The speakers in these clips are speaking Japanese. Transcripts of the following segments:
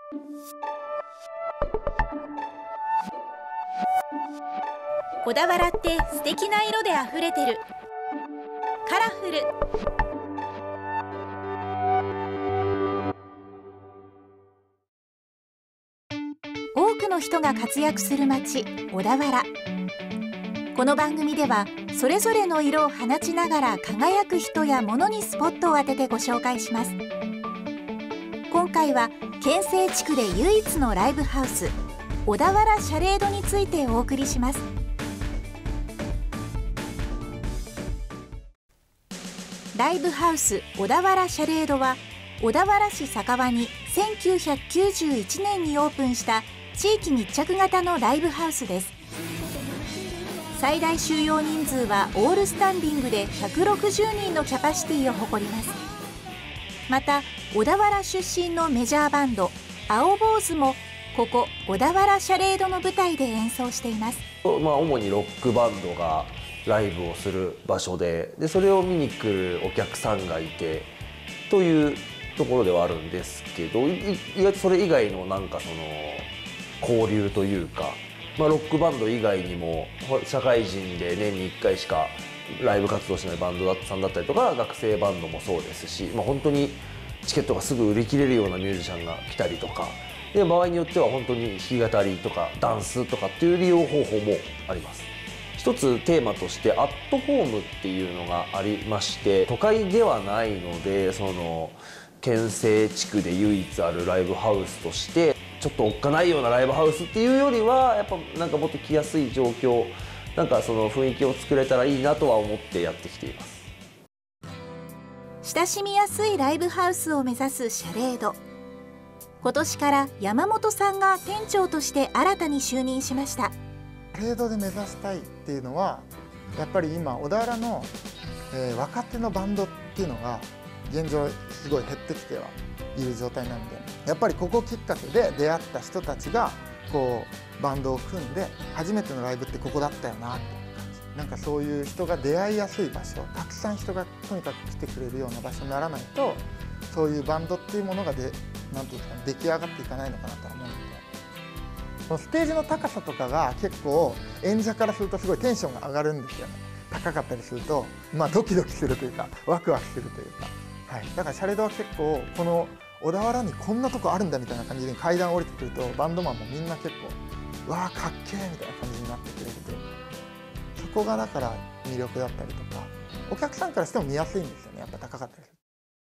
小田原って素敵な色であふれてる。カラフル。多くの人が活躍する街、小田原。この番組ではそれぞれの色を放ちながら輝く人や物にスポットを当ててご紹介します。今回は県西地区で唯一のライブハウス、小田原シャレードについてお送りします。ライブハウス小田原シャレードは小田原市酒場に1991年にオープンした地域密着型のライブハウスです。最大収容人数はオールスタンディングで160人のキャパシティを誇ります。また小田原出身のメジャーバンド青坊主もここ小田原シャレードの舞台で演奏しています。 主にロックバンドがライブをする場所で、それを見に来るお客さんがいてというところではあるんですけど、意外とそれ以外のなんかその交流というか、ロックバンド以外にも社会人で年に1回しかライブ活動しないバンドさんだったりとか、学生バンドもそうですし、本当にチケットがすぐ売り切れるようなミュージシャンが来たりとかで、場合によっては本当に弾き語りとかダンスとかっていう利用方法もあります。一つテーマとしてアットホームっていうのがありまして、都会ではないので、その県西地区で唯一あるライブハウスとしてちょっとおっかないようなライブハウスっていうよりは、やっぱなんかもっと来やすい状況、なんかその雰囲気を作れたらいいなとは思ってやってきています。 親しみやすいライブハウスを目指すシャレード。今年から山本さんが店長として新たに就任しました。 シャレードで目指したいっていうのは、やっぱり今小田原の、若手のバンドっていうのが現状すごい減ってきてはいる状態なんで、やっぱりここきっかけで出会った人たちがこうバンドを組んで初めてのライブってここだったよなって感じ、なんかそういう人が出会いやすい場所、たくさん人がとにかく来てくれるような場所にならないと、そういうバンドっていうものがなんていうんですかね、出来上がっていかないのかなとは思うので、そのステージの高さとかが結構演者からするとすごいテンションが上がるんですよね。高かったりするとドキドキするというかワクワクするというか、だからシャレードは結構この小田原にこんなとこあるんだみたいな感じで階段降りてくると、バンドマンもみんな結構わーかっけーみたいな感じになってくれるというか、そこがだから魅力だったりとか、お客さんからしても見やすいんですよね、やっぱ高かったりする。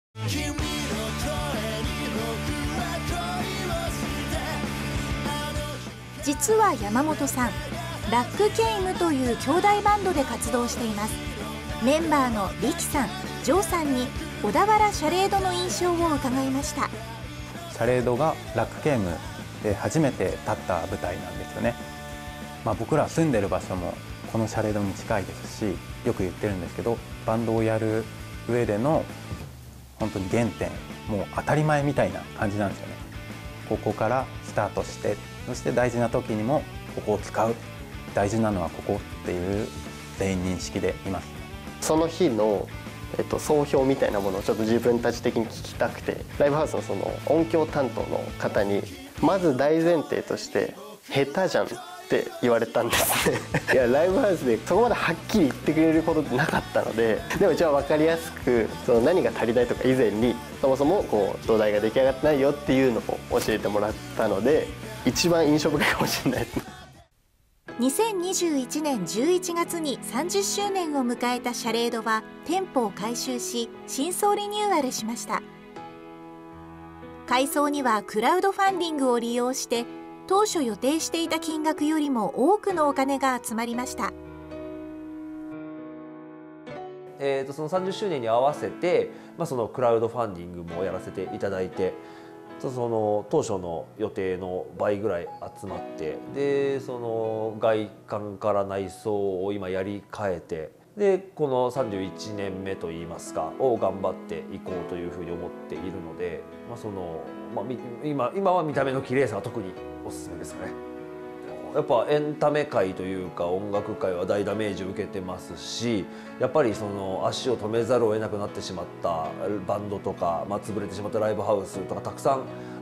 実は山本さん、ラックケイムという兄弟バンドで活動しています。メンバーのリキさん、ジョーさんに小田原シャレードの印象を伺いました。 シャレードがラックケイムで初めて立った舞台なんですよね。僕ら住んでる場所もこのシャレードに近いですし、よく言ってるんですけど、バンドをやる上での本当に原点、もう当たり前みたいな感じなんですよね。ここからスタートして、そして大事な時にもここを使う、大事なのはここっていう全員認識でいます。 その日の総評みたいなものをちょっと自分たち的に聞きたくて、ライブハウスのその音響担当の方にまず大前提として下手じゃんって言われたんですねいやライブハウスでそこまではっきり言ってくれることってなかったので、でも一応分かりやすくその何が足りないとか以前に、そもそもこう土台が出来上がってないよっていうのを教えてもらったので、一番印象深いかもしれないです。 2021年11月に30周年を迎えたシャレードは店舗を改修し、新装リニューアルしました。改装にはクラウドファンディングを利用して、当初予定していた金額よりも多くのお金が集まりました。 その30周年に合わせて、そのクラウドファンディングもやらせていただいて、その当初の予定の倍ぐらい集まって、でその外観から内装を今やり替えて、でこの31年目といいますかを頑張っていこうというふうに思っているので、今は見た目の綺麗さが特におすすめですかね。やっぱエンタメ界というか音楽界は大ダメージを受けてますし、やっぱりその足を止めざるを得なくなってしまったバンドとか、潰れてしまったライブハウスとかたくさん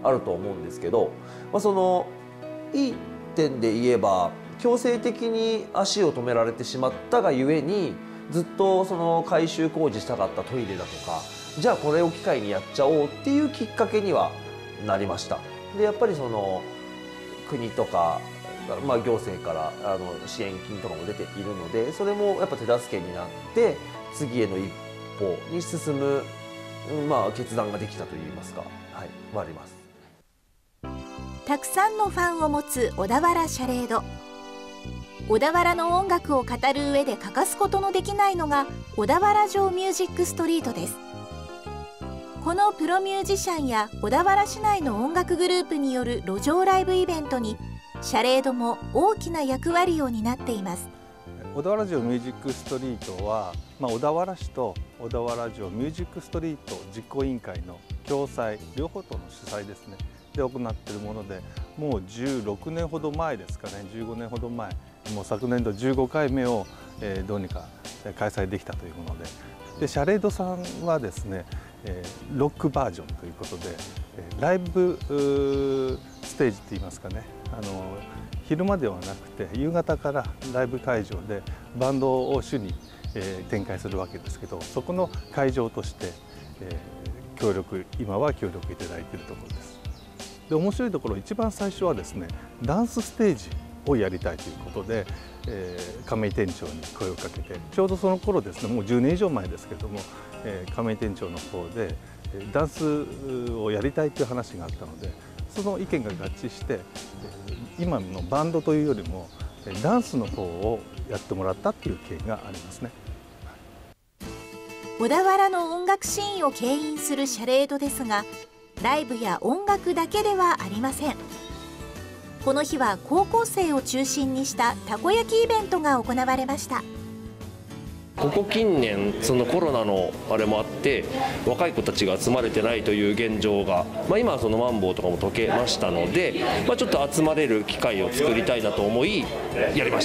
あると思うんですけど、そのいい点で言えば強制的に足を止められてしまったがゆえに、ずっとその改修工事したかったトイレだとか、じゃあこれを機会にやっちゃおうっていうきっかけにはなりました。でやっぱりその国とか、行政から支援金とかも出ているので、それもやっぱ手助けになって次への一歩に進む、決断ができたといいますか、あります。 たくさんのファンを持つ小田原シャレード。小田原の音楽を語る上で欠かすことのできないのが小田原城ミュージックストリートです。このプロミュージシャンや小田原市内の音楽グループによる路上ライブイベントにシャレードも大きな役割を担っています。 小田原城ミュージックストリートは、小田原市と小田原城ミュージックストリート実行委員会の共催両方との主催ですねで行っているもので、もう16年ほど前ですかね、15年ほど前、もう昨年度15回目をどうにか開催できたというもので、シャレードさんはですねロックバージョンということでライブステージって言いますかね、昼間ではなくて夕方からライブ会場でバンドを主に展開するわけですけど、そこの会場として今は協力いただいているところです。で面白いところ、一番最初はですねダンスステージをやりたいということで、亀井店長に声をかけて、ちょうどその頃ですね、もう10年以上前ですけれども、亀井店長の方でダンスをやりたいという話があったので、その意見が合致して、今のバンドというよりもダンスの方をやってもらったっていう経緯がありますね。 小田原の音楽シーンを牽引するシャレードですが、ライブや音楽だけではありません。この日は高校生を中心にしたたこ焼きイベントが行われました。 ここ近年そのコロナのあれもあって若い子たちが集まれてないという現状が、今はそのマンボウとかも解けましたので、ちょっと集まれる機会を作りたいなと思いやりました。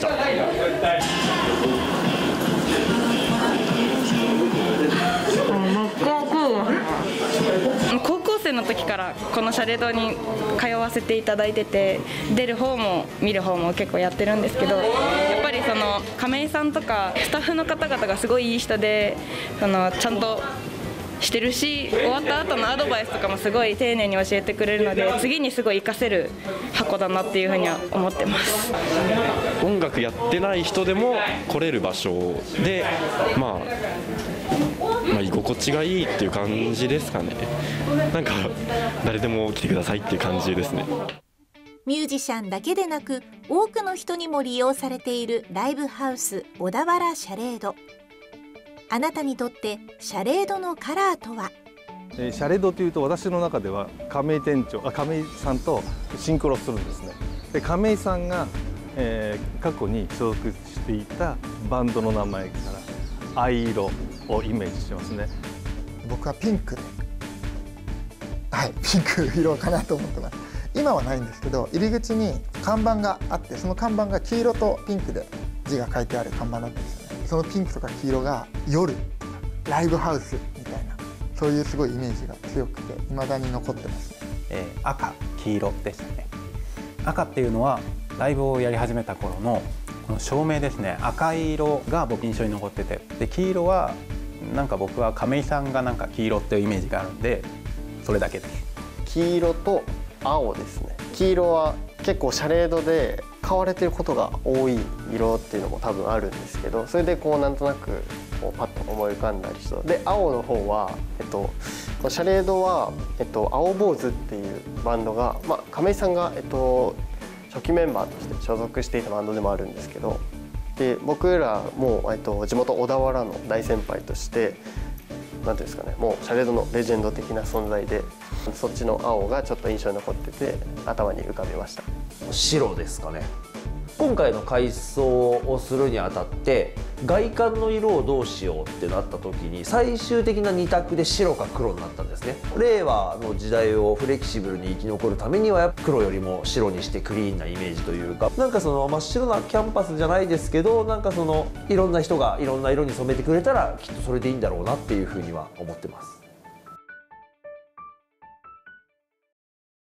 高校生の時からこのシャレードに通わせていただいてて、出る方も見る方も結構やってるんですけど、やっぱりその亀井さんとかスタッフの方々がすごいいい人で、ちゃんとしてるし、終わった後のアドバイスとかもすごい丁寧に教えてくれるので、次にすごい活かせる箱だなっていうふうには思ってます。 音楽やってない人でも来れる場所で、居心地がいいっていう感じですかね。なんか誰でも来てくださいっていう感じですね。 ミュージシャンだけでなく多くの人にも利用されているライブハウス小田原シャレード。あなたにとってシャレードのカラーとは？ シャレードというと、私の中では亀井さんとシンクロするんですね。で亀井さんが、過去に所属していたバンドの名前から藍色をイメージしてますね。 僕はピンクで、ピンク色かなと思ってます。今はないんですけど、入り口に看板があって、その看板が黄色とピンクで字が書いてある看板なんですよね。そのピンクとか黄色が夜とかライブハウスみたいな、そういうすごいイメージが強くて未だに残ってますね。 赤、黄色でしたね。赤っていうのはライブをやり始めた頃のこの照明ですね。赤い色が僕印象に残ってて、で黄色はなんか僕は亀井さんがなんか黄色っていうイメージがあるんで、それだけです。 黄色と青ですね。黄色は結構シャレードで買われてることが多い色っていうのも多分あるんですけど、それでなんとなくパッと思い浮かんだりして、で青の方は、シャレードは、青坊主っていうバンドが、亀井さんが、初期メンバーとして所属していたバンドでもあるんですけど、で僕らも、地元小田原の大先輩としてなんていうんですかね、もうシャレードのレジェンド的な存在で、そっちの青がちょっと印象に残ってて頭に浮かびました。 白ですかね。今回の改装をするにあたって外観の色をどうしようってなった時に最終的な2択で白か黒になったんですね。令和の時代をフレキシブルに生き残るためにはやっぱ黒よりも白にしてクリーンなイメージというか、なんかその真っ白なキャンパスじゃないですけど、なんかそのいろんな人がいろんな色に染めてくれたらきっとそれでいいんだろうなっていうふうには思ってます。